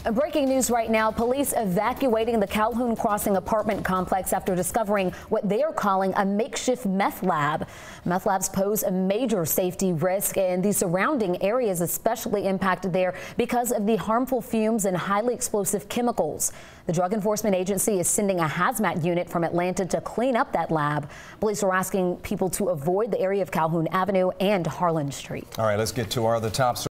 Breaking news right now, police evacuating the Calhoun Crossing apartment complex after discovering what they are calling a makeshift meth lab. Meth labs pose a major safety risk, and the surrounding areas especially impacted there because of the harmful fumes and highly explosive chemicals. The Drug Enforcement Agency is sending a hazmat unit from Atlanta to clean up that lab. Police are asking people to avoid the area of Calhoun Avenue and Harlan Street. All right, let's get to our other top story.